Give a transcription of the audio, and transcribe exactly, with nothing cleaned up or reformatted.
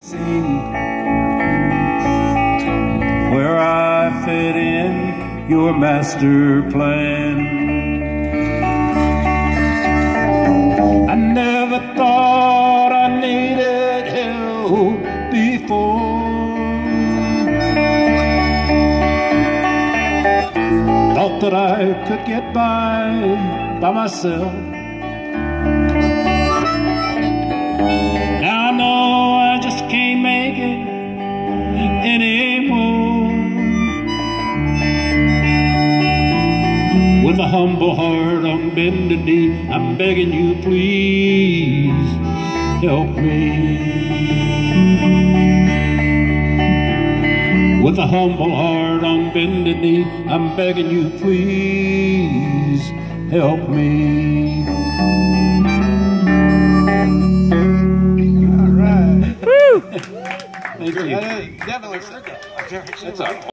See where I fit in your master plan. I never thought I needed help before. Thought that I could get by by myself. Now I know I just can't make it anymore. With a humble heart on bended knee, I'm begging you, please help me. With a humble heart on bended knee, I'm begging you, please help me. Woo! Thank you. Definitely said that. That's all.